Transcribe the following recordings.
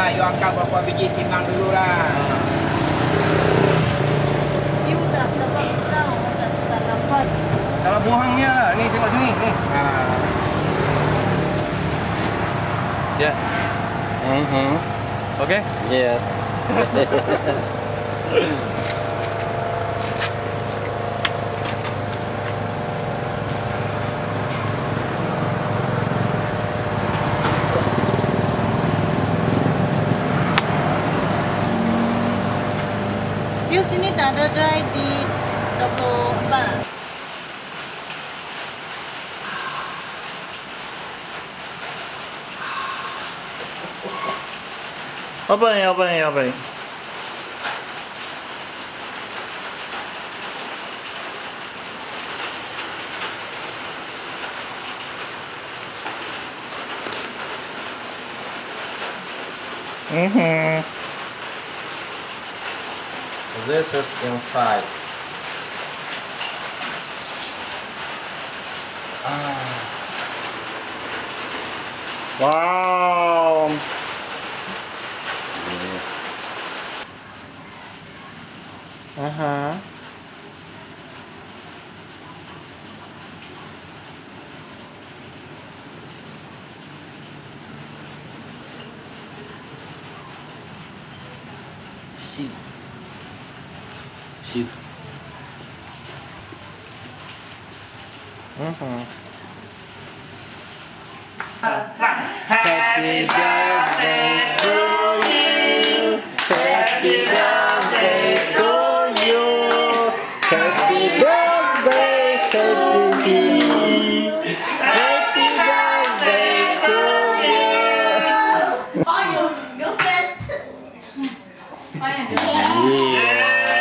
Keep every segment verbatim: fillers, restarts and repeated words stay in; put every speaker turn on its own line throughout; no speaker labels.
lah. You angkat berapa biji timbang dulu lah.
You tak dapat tahu, tak tak dapat.
Kalau buangnya lah. Ni tengok sini. Ni. Ha. Ya. Yeah. Mhm. Okay?
Yes.
You sini tak ada dry di dua puluh empat.
Apa ni? Apa ni? Apa ni? Mhm. This is inside. Ah. Wow. Aha.
Shoot. Shoot.
Mhm.
Happy birthday to you. Happy birthday to you. Happy birthday to you. Happy birthday to you.
Ayun, girlfriend. Ayun,
Yeah.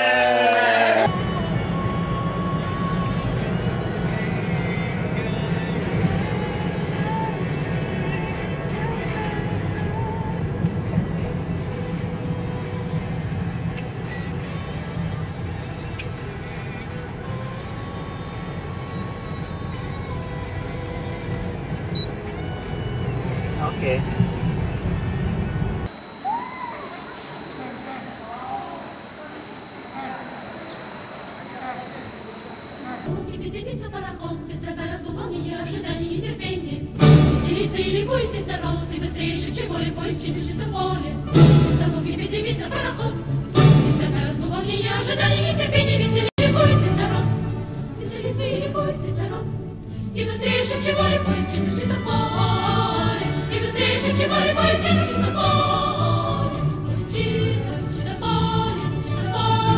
Okay.
Депиться пароход, быстрота разболвания, ожидание и терпение. Веселиться и ликует весь народ, и быстрее шибче поле, поезд через чистом поле. Без того кипятивится пароход, быстрота разболвания, ожидание и терпение. Веселиться и ликует весь народ, веселиться и ликует весь народ, и быстрее шибче поле, поезд через чистом поле. И быстрее шибче поле, поезд через чистом поле. Полетится в чистом поле, в чистом поле.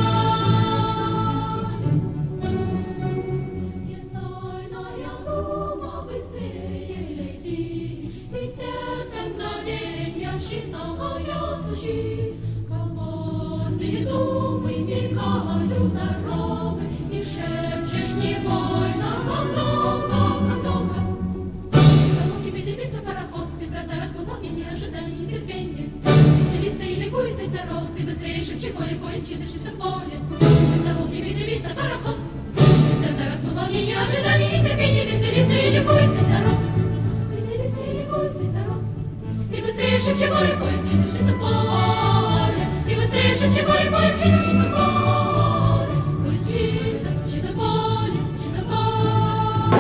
Коварные думы мелькают дорогой, и шепчешь невольно, как долго, как долго. Само кипятится пароход, быстрота разболвания, ожидание и терпение. Веселится и ликует весь народ, и быстрее шепчет поле, поезд через чистом поле. Само кипятится пароход, быстрота разболвания, ожидание и терпение. Веселится и ликует весь народ, веселится и ликует весь народ. И быстрее шепчет поле, поезд через чистом поле. И быстрее шепчет поле, поезд через чистом поле. Поезд через чистом поле, чистом поле.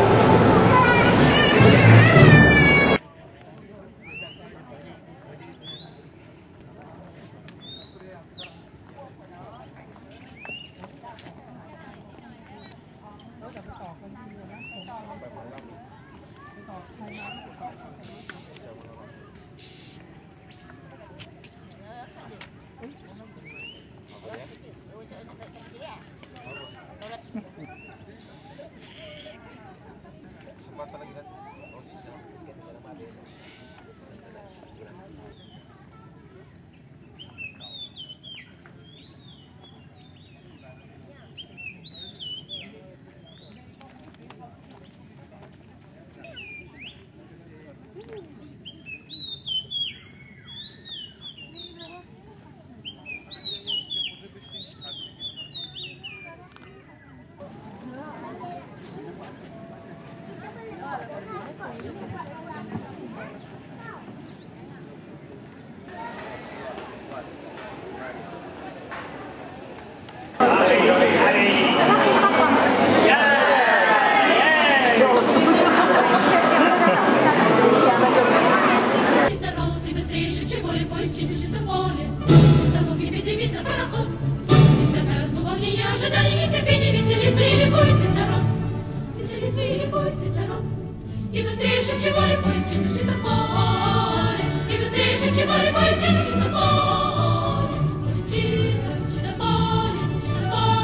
быстрее шепчет море, поезд через чисто поле. И быстрее шепчет море, поезд через чисто поле. Мчится в чисто поле, чисто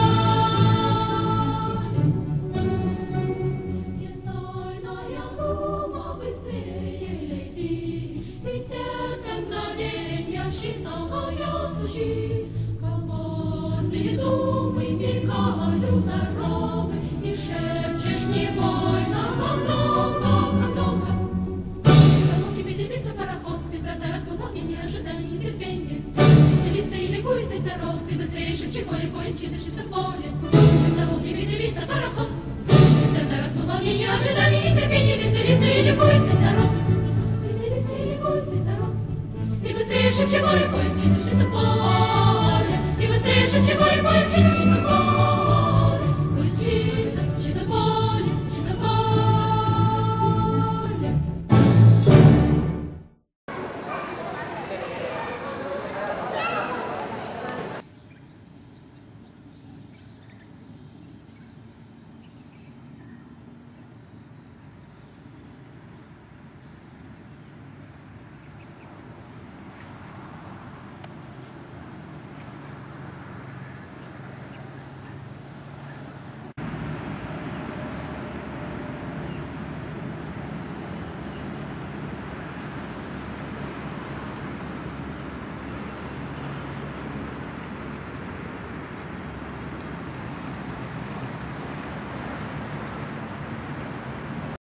поле. И тайная дума быстрее лети, и сердце мгновенья считая стучит. Коварные думы мелькают дорогой, и шепчешь невольно, как долго, как долго. В салонке дымится пароход, быстрота, раскол, волнение, ожидание, нетерпение. Веселится и ликует весь народ, ты быстрее шепчи поле, поезд чисто, чисто поле. В салонке дымится пароход, быстрота, раскол, волнение, ожидание, нетерпение. Веселится и ликует весь народ, веселится и ликует весь народ. И быстрее шепчи поле, поезд чисто, чисто поле.